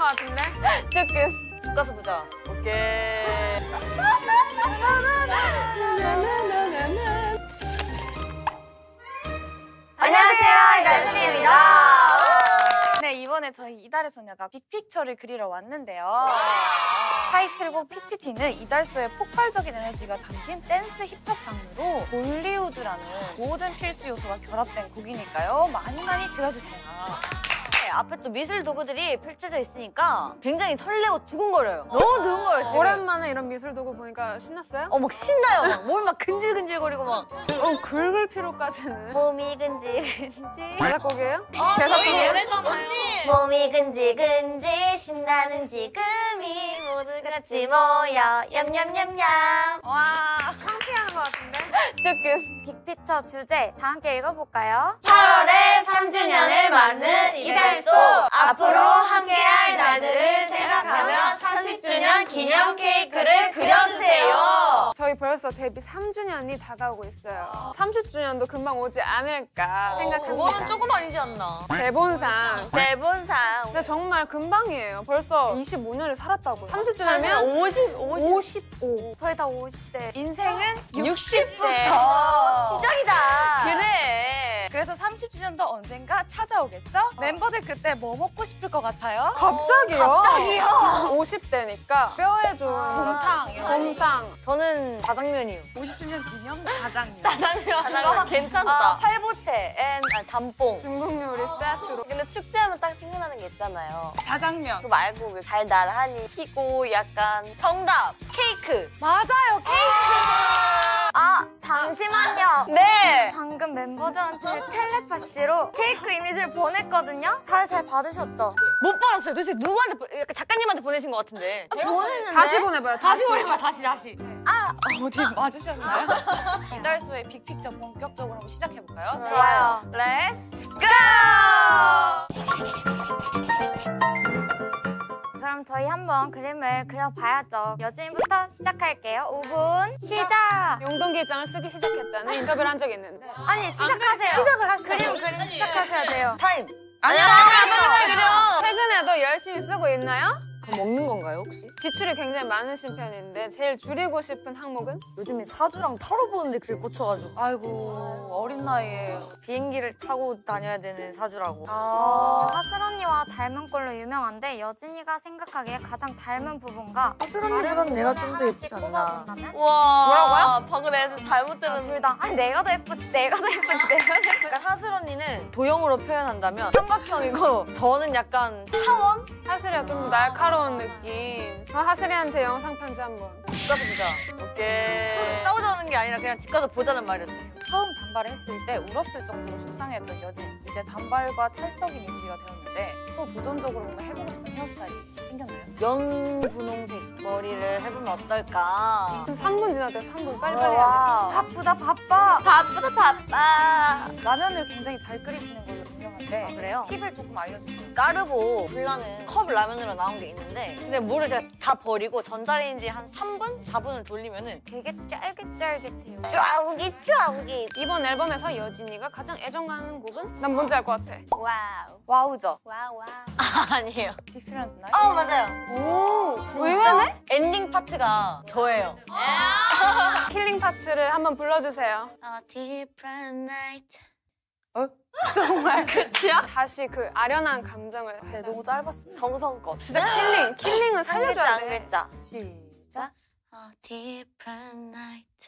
것 같은데? 조금. 집 가서 보자. 오케이. 안녕하세요, 이달소녀입니다. 네, 이번에 저희 이달의 소녀가 빅픽처를 그리러 왔는데요. 타이틀곡 PTT는 이달소의 폭발적인 에너지가 담긴 댄스 힙합 장르로 볼리우드라는 모든 필수 요소가 결합된 곡이니까요. 많이 들어주세요. 네, 앞에 또 미술 도구들이 펼쳐져 있으니까 굉장히 설레고 두근거려요. 너무 두근거렸어요. 오랜만에 이런 미술 도구 보니까 신났어요? 막 신나요. 막 몸이 막 근질근질거리고 막. 긁을 필요까지는. 몸이 근질근질. 자작곡이에요? 저희 노래잖아요. 몸이 근질근질 신나는 지금이 모두 같이 모여 얌얌얌얌. 와, 창피한 것 같은데? 조금. 빅픽처 주제 다 함께 읽어볼까요? 8월에 3주년을 맞는 이달소 앞으로 함께할 날들을 생각하며 30주년 기념 케이크를 그려주세요. 저희 벌써 데뷔 3주년이 다가오고 있어요. 30주년도 금방 오지 않을까 생각합니다. 그거는 조금 아니지 않나. 대본상. 대본상. 근데 정말 금방이에요. 벌써 25년을 살았다고요. 30주년이면 55. 저희 다 50대. 인생은 60부터. 시작이다. 그래. 그래서 30주년도 언젠가 찾아오겠죠? 멤버들 그때 뭐 먹고 싶을 것 같아요? 갑자기요? 50대니까 뼈에 좋은 곰탕이요. 곰탕. 저는 자장면이요. 50주년 기념 자장면. 자장면 괜찮다. 팔보채 앤 잠뽕. 중국 요리 세트로. 근데 축제하면 딱 생각나는 게 있잖아요. 자장면. 그거 말고 왜 달달하니 시고 약간 정답 케이크. 맞아요, 케이크. 아, 잠시만요. 네. 방금 멤버들한테 텔레파시로 케이크 이미지를 보냈거든요? 다들 잘 받으셨죠? 못 받았어요. 도대체 누구한테 약간 작가님한테 보내신 것 같은데. 보냈는데? 다시 보내봐요. 다시. 다시. 어디 맞으셨나요? 이달소의 빅픽처 본격적으로 한번 시작해볼까요? 좋아요. 렛츠 그럼 저희 한번 그림을 그려봐야죠. 여진이부터 시작할게요. 5분 시작! 용돈기 입장을 쓰기 시작했다는 인터뷰를 한 적이 있는데. 아니, 시작하세요. 시작을 하시죠. 그림 시작하셔야 돼요. 타임. 아니야. 최근에도 열심히 쓰고 있나요? 그럼 먹는 건가요 혹시? 지출이 굉장히 많으신 편인데 제일 줄이고 싶은 항목은? 요즘에 사주랑 타로 보는데 그게 꽂혀가지고 아이고, 어린 나이에. 비행기를 타고 다녀야 되는 사주라고. 하슬 언니와 닮은 꼴로 유명한데 여진이가 생각하기에 가장 닮은 부분과 하슬 언니보단 내가 좀 더 예쁘지 않나. 와. 뭐라고요? 방금 내가 잘못 들었는데. 둘 다. 아니, 내가 더 예쁘지, 내가 더 예쁘지, 내가 더 예쁘지. 그러니까 하슬 언니는 도형으로 표현한다면 삼각형이고 저는 약간 타원? 하슬이가 좀 더 날카로운 느낌. 하슬이한테 영상 편지 한번. 집 가서 보자. 오케이. 싸우자는 게 아니라 그냥 집 가서 보자는 말이었어요. 처음 단발을 했을 때 울었을 정도로 속상했던 여진. 이제 단발과 찰떡인 이미지가 되었는데 또 도전적으로 뭔가 해보고 싶은 헤어스타일이 생겼나요? 연분홍색 머리를 해보면 어떨까? 3분 지났대요. 3분. 빨리빨리 해야 와. 바쁘다, 바빠. 바쁘다 바빠. 라면을 굉장히 잘 끓이시는 걸로 유명한데 그래요? 팁을 조금 알려주세요. 까르보 불나는 컵 라면으로 나온 게 있는데 근데 물을 제가 다 버리고 전자레인지 한 3분? 4분을 돌리면은 되게 쫄깃쫄깃해요. 쫄깃쫄깃. 이번 앨범에서 여진이가 가장 애정가는 곡은? 난 뭔지 알 것 같아. 와우. 와우죠? 와우. 아니에요. 디프런트 나이? 맞아요. 오, 의외네? 엔딩 파트가 저예요. 킬링 파트를 한번 불러주세요. A different night. 정말. 끝이야? 다시 그 아련한 감정을. 네, 너무 짧았어요. 정성껏. 진짜 킬링은 살려줘야 돼. 글자. 시작. A different night.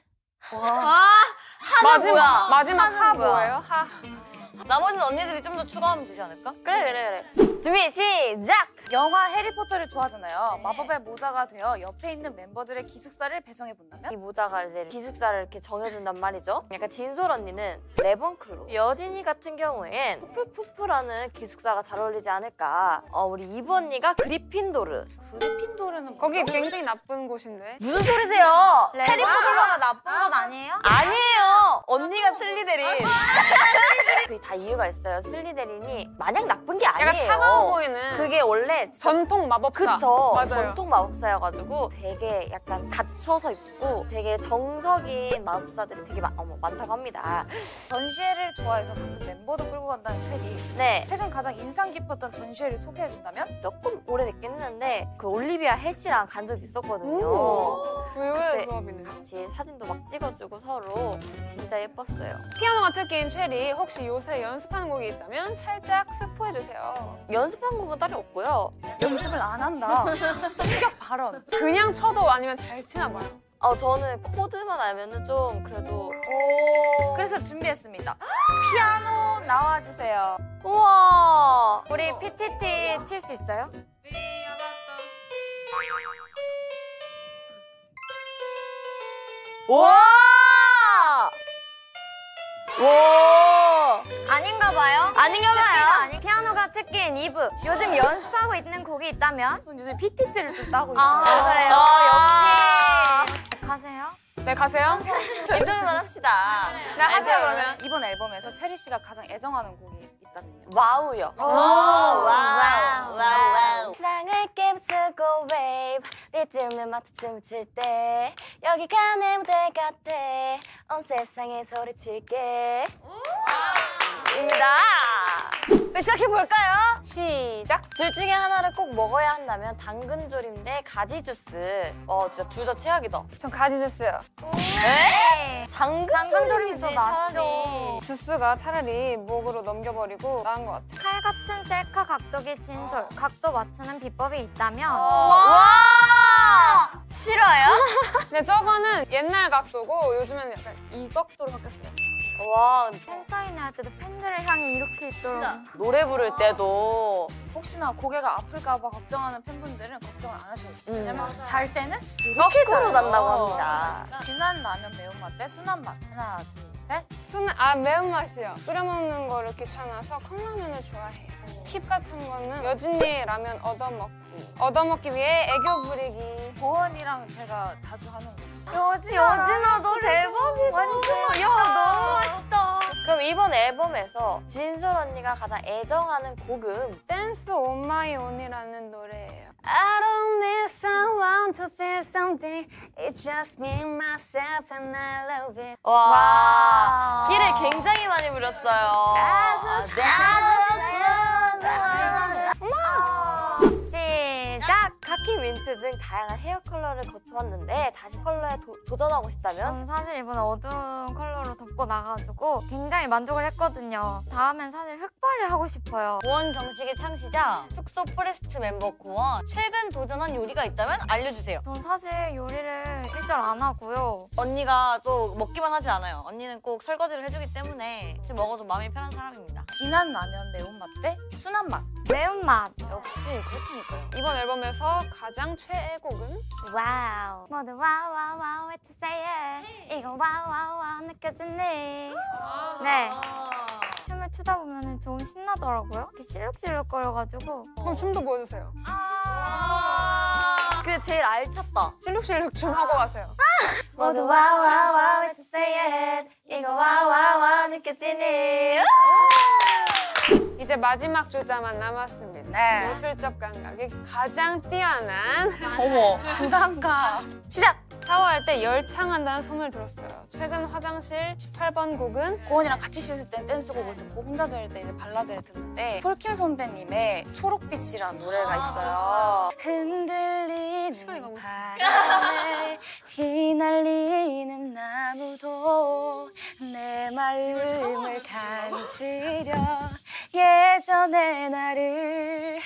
마지막 하 하는 뭐야? 뭐예요? 하. 나머지는 언니들이 좀 더 추가하면 되지 않을까? 그래. 준비 시작! 영화 해리포터를 좋아하잖아요. 마법의 모자가 되어 옆에 있는 멤버들의 기숙사를 배정해본다면? 이 모자가 이제 기숙사를 이렇게 정해준단 말이죠. 약간 진솔 언니는 레본클로. 여진이 같은 경우엔 푸풀푸풀하는 기숙사가 잘 어울리지 않을까. 우리 이브 언니가 그리핀도르. 그리핀도르는 거기 굉장히 나쁜 곳인데. 무슨 소리세요? 해리포터가 나쁜 건 아니에요? 아니에요! 언니가 슬리데린. 그 다 이유가 있어요. 슬리데린이 마냥 나쁜 게 아니에요. 약간 차가워 보이는 그게 원래 전통 마법사. 그쵸. 맞아요. 전통 마법사여가지고 되게 약간 갇혀서 있고 되게 정석인 마법사들이 되게 많다고 합니다. 전시회를 좋아해서 가끔 멤버도 끌고 간다는 체리. 네. 최근 가장 인상 깊었던 전시회를 소개해준다면? 조금 오래됐긴 했는데 그 올리비아 햇이랑 간 적이 있었거든요. 의외의 그때 조합이네. 같이 사진도 막 찍어주고 서로 진짜 예뻤어요. 피아노가 특기인 체리, 혹시 요새 연습하는 곡이 있다면 살짝 스포해주세요. 연습한 곡은 따로 없고요. 연습을 안 한다. 충격 발언. 그냥 쳐도 아니면 잘 치나 봐요. 저는 코드만 알면은 좀 그래도 그래서 준비했습니다. 피아노 나와주세요. 우와 우리 PTT 칠 수 있어요? 와! 와! 아닌가 봐요. 아닌가 특기가 봐요. 아닌 피아노가 특기인 2부. 요즘 연습하고 있는 곡이 있다면? 전 요즘 PTT를 좀 따고 있어요. 그래요? 역시. 가세요. 네, 가세요. 인터뷰만 합시다. 네, 하세요, 그러면. 이번 앨범에서 체리 씨가 가장 애정하는 곡이 있다면요? 와우요. 와우. 세상을 깨부수고 wave 리듬에 맞춰 춤을 출 때 여기가 내 무대 같아 온 세상에 소리칠게 입니다. 시작해볼까요? 시작. 둘 중에 하나를 꼭 먹어야 한다면 당근조림 대 가지 주스. 진짜 둘 다 최악이다. 전 가지 주스요. 네. 당근조림이 더 낫죠. 주스가 차라리 목으로 넘겨버리고 나은 것 같아요. 칼 같은 셀카 각도기 진솔. 각도 맞추는 비법이 있다면? 와! 싫어요? 근데 저거는 옛날 각도고 요즘에는 약간 이 각도로 바뀌었어요. 와, 팬사인회 할 때도 팬들을 향해 이렇게 있더라고. 노래 부를 때도 혹시나 고개가 아플까 봐 걱정하는 팬분들은 걱정을 안 하셔도 돼요. 왜냐면 잘 때는 거꾸로 난다고 합니다. 진한 라면 매운맛 대 순한 맛. 하나, 둘, 셋. 매운맛이요. 끓여 먹는 거를 귀찮아서 컵라면을 좋아해요. 팁 같은 거는 여진이의 라면 얻어먹기. 얻어먹기 위해 애교 부리기. 보원이랑 제가 자주 하는 거죠. 여진아도 대박이다. 완전 야, 너무 맛있다. 그럼 이번 앨범에서 진솔 언니가 가장 애정하는 곡은 댄스 on my own이라는 노래예요. I don't need someone to feel something. It's just me, myself and I love it. 와, 끼를 굉장히 많이 부렸어요. 시작. 카키, 민트 등 다양한 헤어 컬러를 거쳐왔는데 다시 컬러에 도전하고 싶다면? 전 사실 이번에 어두운 컬러로 덮고 나가지고 굉장히 만족을 했거든요. 다음엔 사실 흑발이 하고 싶어요. 고원 정식의 창시자 숙소 포레스트 멤버 고원. 최근 도전한 요리가 있다면 알려주세요. 전 사실 요리를 일절 안 하고요. 언니가 또 먹기만 하지 않아요. 언니는 꼭 설거지를 해주기 때문에 지금 먹어도 마음이 편한 사람입니다. 진한 라면 매운맛 대 순한 맛. 매운맛. 역시 그렇다니까요. 이번 앨범에서 가장 최애곡은? 와우. 모두 와와와 외쳐 say it. 이거 와와와 느껴지니. 네. 춤을 추다 보면 좀 신나더라고요. 이렇게 실룩실룩거려가지고. 그럼 춤도 보여주세요. 그게 제일 알찼다. 실룩실룩 춤 하고 가세요. 모두 와와와 외쳐 say it. 이거 와와와 느껴지니. 이제 마지막 주자만 남았습니다. 네. 모술적 감각이 가장 뛰어난 어머. 부담감. 시작! 샤워할 때 열창한다는 소문을 들었어요. 최근 화장실 18번 곡은 고원이랑 같이 씻을 때 댄스곡을 듣고 혼자 들을 때 이제 발라드를 듣는데 폴킴 선배님의 초록빛이라는 노래가 있어요. 흔들리는 바람에 휘날리는 나무도 내 마음을 간지려 예전의 나를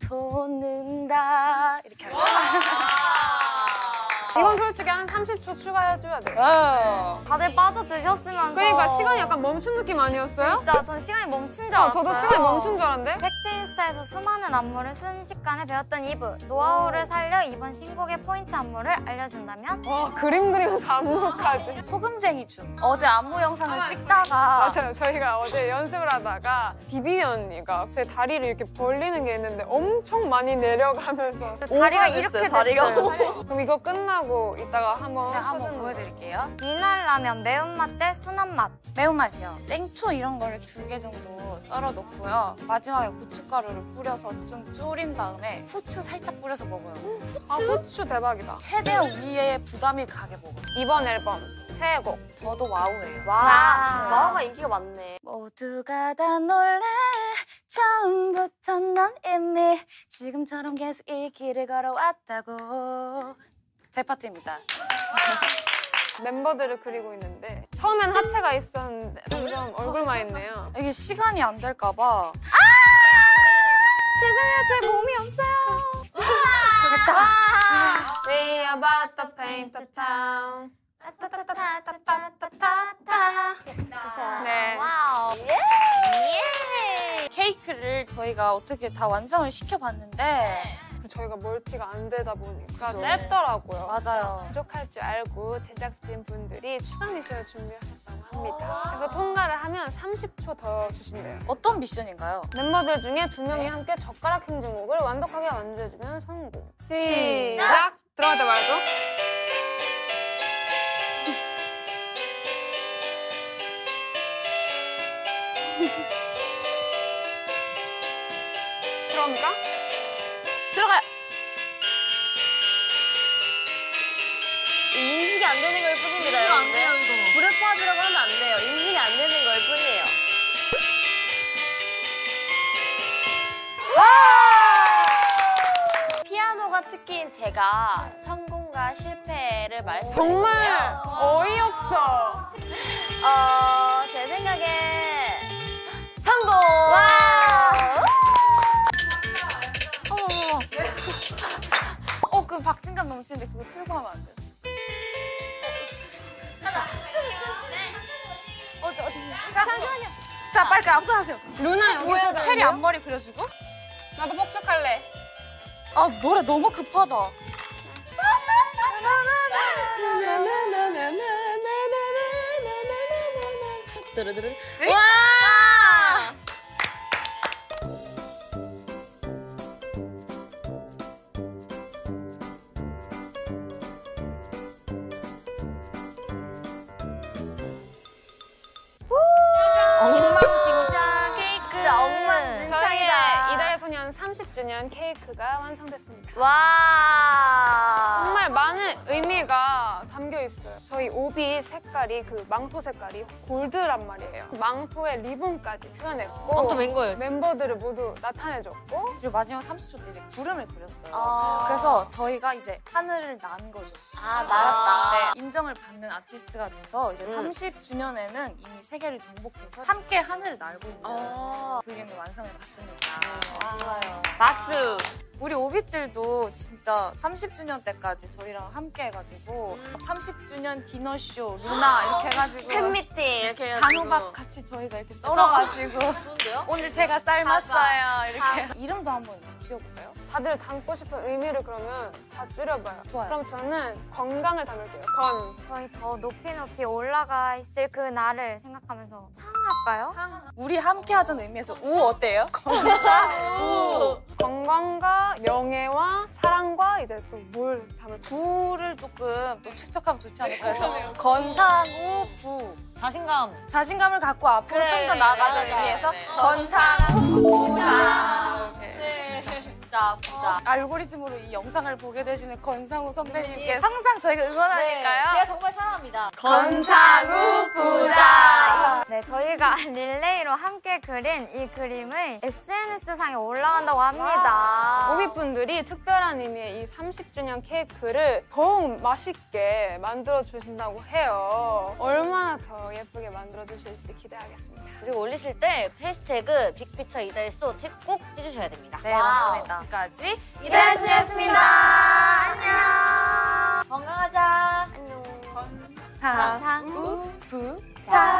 돋는다 이렇게 하면 이건 솔직히 한 30초 추가해줘야 돼요. 다들 빠져드셨으면서. 그러니까 시간이 약간 멈춘 느낌 아니었어요? 진짜 전 시간이 멈춘 줄 알았어요. 저도 시간이 멈춘 줄 알았는데? 팩트 인스타에서 수많은 안무를 순식간에 배웠던 2부. 노하우를 살려 이번 신곡의 포인트 안무를 알려준다면? 와, 그림 그리면서 안무까지. 소금쟁이 춤. 어제 안무 영상을 찍다가 맞아요. 저희가 어제 연습을 하다가 비비 언니가 제 다리를 이렇게 벌리는 게 있는데 엄청 많이 내려가면서 다리가 오버됐어요, 이렇게 다리가. 됐어요. 그럼 이거 끝나고 이따가 한 한번 네, 한번 쳐주는 보여드릴게요. 미나리 라면 매운맛 대 순한맛. 매운맛이요. 땡초 이런 거를 2개 정도 썰어 놓고요. 마지막에 고춧가루를 뿌려서 좀 졸인 다음에 후추 살짝 뿌려서 먹어요. 아, 후추 대박이다. 최대한 위에 부담이 가게 먹어요. 이번 앨범 최애곡. 저도 와우예요. 와, 와우가 인기가 많네. 모두가 다 놀래 처음부터 넌 이미 지금처럼 계속 이 길을 걸어왔다고. 제 파트입니다. 멤버들을 그리고 있는데 처음엔 하체가 있었는데 점점 얼굴만 있네요. 이게 시간이 안 될까 봐. 죄송해요, 제 몸이 없어요. We about to paint the town. 네. 와우. 케이크를 저희가 어떻게 다 완성을 시켜봤는데 저희가 멀티가 안 되다 보니까 그죠. 짧더라고요. 맞아요. 부족할 줄 알고 제작진 분들이 추가 미션을 준비하셨다고 합니다. 그래서 통과를 하면 30초 더 주신대요. 어떤 미션인가요? 멤버들 중에 2명이 함께 젓가락 행진곡을 완벽하게 완주해주면 성공. 시작! 들어갈 때 말하죠. 들어갑니까? 들어가요! 인식이 안 되는 걸 뿐입니다. 인식 안 돼요, 이거. 불의 포함이라고 하면 안 돼요. 인식이 안 되는 걸 뿐이에요. 피아노가 특기인 제가 성공과 실패를 말씀드리거든요. 정말 어이없어. 제 생각에 성공! 어머머머. 그 박진감 넘치는데 그거 틀고 하면 안 돼요? 잠시만요. 자, 빨리 아무거나 하세요. 루나 여기 있어. 체리 앞머리 그려주고. 나도 폭죽할래. 아, 노래 너무 급하다. 드르드르. 와! 엉망진창 케이크. 엉망진창이다. 저희의 이달의 소년 30주년 케이크가 완성됐습니다. 와. 정말 많은 의미가 담겨 있어요. 저희 오비 색깔이 그 망토 색깔이 골드란 말이에요. 망토에 리본까지 표현했고 또 맨 거예요. 멤버들을 모두 나타내줬고 그리고 마지막 30초 때 이제 구름을 그렸어요. 아. 그래서 저희가 이제 하늘을 난 거죠. 날았다. 네, 인정을 받는 아티스트가 돼서 이제 30주년에는 이미 세계를 정복해서 함께 하늘을 날고 있는 그림을 완성해봤습니다. 좋아요. 박수. 우리 오빛들도 진짜 30주년 때까지 저희랑 함께 해가지고 30주년 디너쇼 루나 이렇게 해가지고 팬미팅 이렇게 해가지고. 단호박 같이 저희가 이렇게 썰어가지고 좋은데요? 오늘 제가 삶았어요 이렇게 이름도 한번 지어볼까요? 다들 담고 싶은 의미를 그러면 다 줄여봐요. 좋아요. 그럼 저는 건강을 담을게요. 건. 저희 더 높이 올라가 있을 그 날을 생각하면서 상할까요? 우리 함께 하자는 의미에서 우 어때요? 건강과 명예와 사랑과 이제 또 뭘 담을 부를 조금 또 축적하면 좋지 않을까 해서 건상우 부 자신감을 갖고 앞으로 그래, 좀 더 나아가는 맞아. 의미에서 네. 건상우 부자 부자, 부자. 알고리즘으로 이 영상을 보게 되시는 건상우 선배님께 항상 저희가 응원하니까요. 제가 정말 사랑합니다. 건상우 부자. 네, 저희가 릴레이로 함께 그린 이 그림을 SNS상에 올라간다고 합니다. 오비분들이 특별한 의미의 이 30주년 케이크를 더욱 맛있게 만들어 주신다고 해요. 얼마나 더 예쁘게 만들어 주실지 기대하겠습니다. 그리고 올리실 때 해시태그 빅피처 이달소 택 꼭 해주셔야 됩니다. 네, 맞습니다. 여기까지 이달수였습니다. 안녕. 건강하자. 안녕. 건상우 부자. 자.